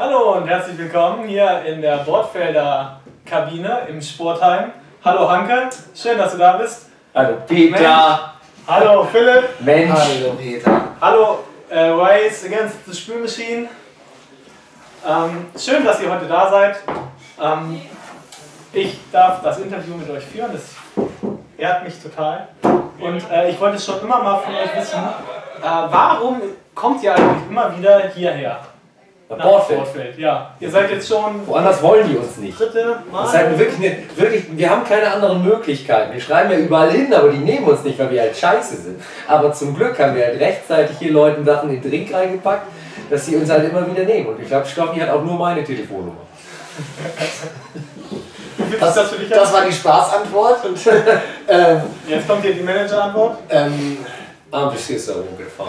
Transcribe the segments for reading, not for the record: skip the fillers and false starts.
Hallo und herzlich willkommen hier in der Bortfelder Kabine im Sportheim. Hallo Hanke, schön, dass du da bist. Hallo Peter. Mensch. Hallo Philipp. Mensch. Hallo Peter. Hallo Race Against the Spülmaschine. Schön, dass ihr heute da seid. Ich darf das Interview mit euch führen, das ehrt mich total. Und ich wollte schon immer mal von euch wissen, warum kommt ihr eigentlich immer wieder hierher? Nach Bortfeld. Ja. Ihr seid jetzt schon Woanders wollen die uns nicht. dritte Mal. Das ist halt wirklich, wir haben keine anderen Möglichkeiten. Wir schreiben ja überall hin, aber die nehmen uns nicht, weil wir halt scheiße sind. Aber zum Glück haben wir halt rechtzeitig hier Leuten Sachen in den Drink reingepackt, dass sie uns halt immer wieder nehmen. Und ich glaube, Stoffi hat auch nur meine Telefonnummer. Das war die Spaßantwort. Und, Jetzt kommt hier die Managerantwort. I'm just here so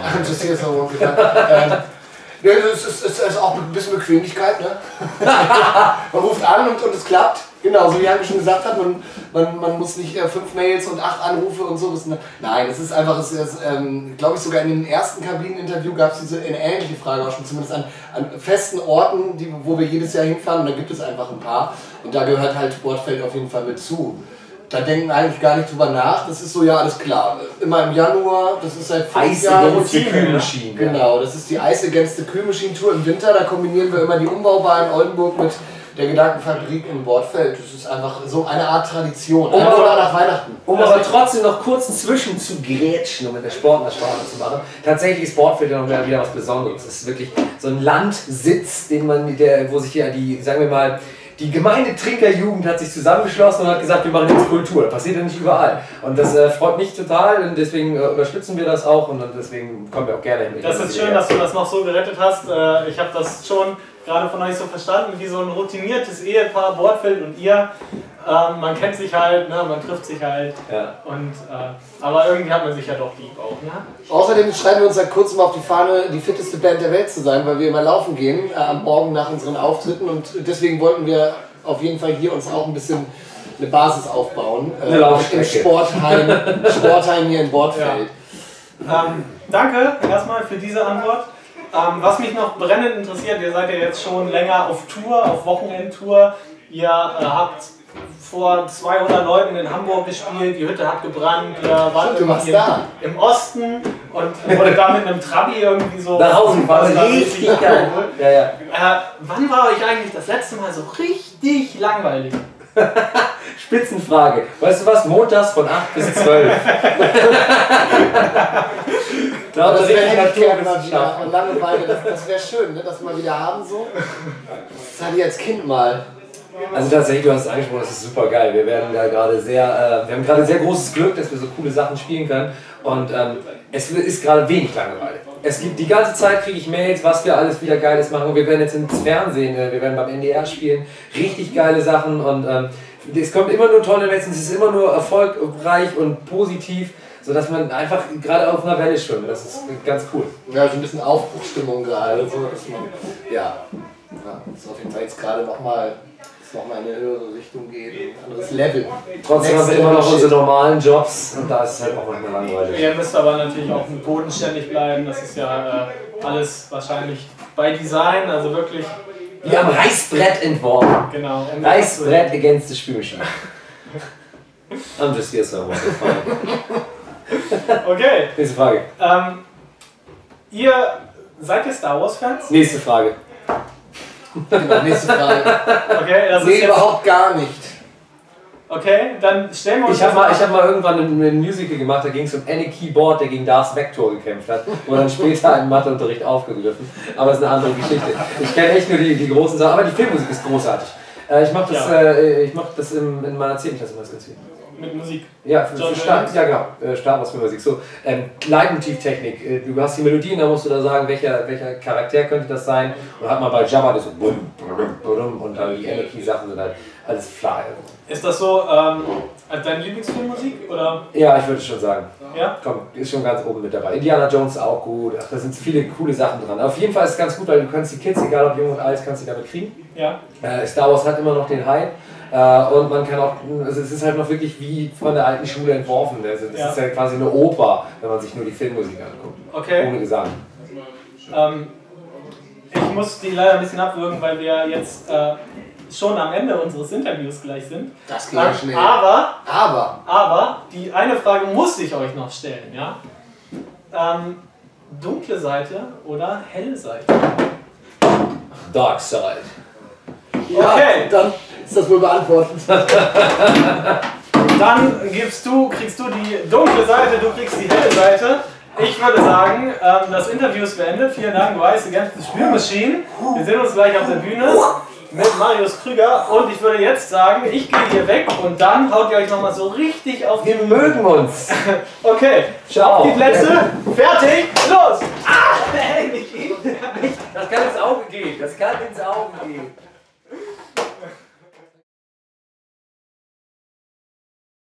Ja, es ist auch ein bisschen Bequemlichkeit, ne? Man ruft an und es klappt. Genau, so wie Hanke schon gesagt hat, man muss nicht 5 Mails und 8 Anrufe und so. Nein, es ist einfach, glaube ich, sogar in dem ersten Kabineninterview gab es eine ähnliche Frage auch schon, zumindest an festen Orten, wo wir jedes Jahr hinfahren, und da gibt es einfach ein paar. Und da gehört halt Bortfeld auf jeden Fall mit zu. Da denken eigentlich gar nicht drüber nach, das ist so, ja, alles klar. Immer im Januar, das ist seit 5 Jahren Routine. Genau, das ist die Ice Against the Kühlmaschine Tour im Winter, da kombinieren wir immer die Umbaubar in Oldenburg mit der Gedankenfabrik in Bortfeld. Das ist einfach so eine Art Tradition. Oder nach Weihnachten. Um aber trotzdem noch kurz zwischen zu grätschen, um in der Sportlersprache zu machen. Tatsächlich ist Bortfeld ja noch wieder was Besonderes. Es ist wirklich so ein Landsitz, wo sich ja die, sagen wir mal, die Gemeindetrinkerjugend hat sich zusammengeschlossen und hat gesagt, wir machen jetzt Kultur. Das passiert ja nicht überall. Und das freut mich total und deswegen unterstützen wir das auch und deswegen kommen wir auch gerne hin. Das ist schön, dass du das noch so gerettet hast. Ich habe das schon gerade von euch so verstanden, wie so ein routiniertes Ehepaar, Bortfeld und ihr. Man kennt sich halt, ne, man trifft sich halt. Ja. Aber irgendwie hat man sich ja doch lieb auch. Ne? Außerdem schreiben wir uns seit kurzem auf die Fahne, die fitteste Band der Welt zu sein, weil wir immer laufen gehen am Morgen nach unseren Auftritten, und deswegen wollten wir auf jeden Fall hier uns auch ein bisschen eine Basis aufbauen. Im Sportheim hier in Bortfeld. Ja. Danke erstmal für diese Antwort. Was mich noch brennend interessiert, ihr seid ja jetzt schon länger auf Tour, auf Wochenendtour. Ihr habt vor 200 Leuten in Hamburg gespielt, die Hütte hat gebrannt, ihr wart im Osten und wurde da mit einem Trabi irgendwie so nach Hause gefahren. Richtig geil. Wann war euch eigentlich das letzte Mal so richtig langweilig? Spitzenfrage. Weißt du was? Montags von 8 bis 12. Das wäre Langeweile, das wäre schön, ne? Das wir mal wieder haben so. Das hatte ich als Kind mal. Also tatsächlich, du hast es angesprochen, das ist super geil. Wir werden da gerade wir haben gerade sehr großes Glück, dass wir so coole Sachen spielen können. Und es ist gerade wenig Langeweile. Es gibt die ganze Zeit, kriege ich Mails, was wir alles wieder Geiles machen. Wir werden jetzt ins Fernsehen, wir werden beim NDR spielen, richtig geile Sachen, und es kommt immer nur tolle Mails, es ist immer nur erfolgreich und positiv, sodass man einfach gerade auf einer Welle schwimmt. Das ist ganz cool. Ja, so ein bisschen Aufbruchstimmung gerade. So, dass man, das ist auf jeden Fall jetzt gerade nochmal in eine höhere Richtung geht, ein anderes Level. Trotzdem haben wir immer noch unsere normalen Jobs und da ist es halt auch manchmal langweilig. Ihr müsst aber natürlich auch bodenständig bleiben, das ist ja alles wahrscheinlich bei Design, also wirklich... Wir haben Reißbrett entworfen. Genau. Reißbrett against the Spülmaschine. I'm just here so Okay. Nächste Frage. Seid ihr Star Wars Fans? Nächste Frage. Genau, nächste Frage. Okay, das ist jetzt überhaupt gar nicht. Okay, dann stellen wir uns... Ich hab mal irgendwann ein Musical gemacht, da ging es um Anakin Board, der gegen Darth Vector gekämpft hat. Und dann später im Matheunterricht aufgegriffen. Aber es ist eine andere Geschichte. Ich kenne echt nur die großen Sachen, aber die Filmmusik ist großartig. Ich mach das in meiner 10. Klasse mal ganz viel. Mit Musik? Ja, genau. Star Wars Musik. So, Leitmotivtechnik. Du hast die Melodien, da musst du da sagen, welcher Charakter könnte das sein. Und hat man bei Jabba das so bum, bum, bum, und dann die Anakin-Sachen sind halt alles fly. Ist das so deine Lieblingsfilmmusik, oder? Ja, ich würde schon sagen. Ja? Komm, ist schon ganz oben mit dabei. Indiana Jones ist auch gut. Ach, da sind viele coole Sachen dran. Auf jeden Fall ist es ganz gut, weil du kannst die Kids, egal ob jung und alt, kannst du damit kriegen. Ja. Star Wars hat immer noch den Hype. Und man kann auch, also es ist halt noch wirklich wie von der alten Schule entworfen. Also das ist ja quasi eine Oper, wenn man sich nur die Filmmusik anguckt. Okay. Ohne Gesang. Ich muss die leider ein bisschen abwürgen, weil wir jetzt schon am Ende unseres Interviews gleich sind. Das geht ja schnell. Aber die eine Frage muss ich euch noch stellen, ja? Dunkle Seite oder helle Seite? Dark Side. Ja, Okay. dann ist das wohl beantwortet. Dann kriegst du die dunkle Seite, du kriegst die helle Seite. Ich würde sagen, das Interview ist beendet. Vielen Dank, Rise Against the Spielmaschine. Wir sehen uns gleich auf der Bühne mit Marius Krüger. Und ich würde jetzt sagen, ich gehe hier weg und dann haut ihr euch nochmal so richtig auf die... Wir mögen uns. Okay, Ciao. auf die Plätze, fertig, los! Ah, ey, nicht ihn. Das kann ins Auge gehen. Das kann ins Auge gehen.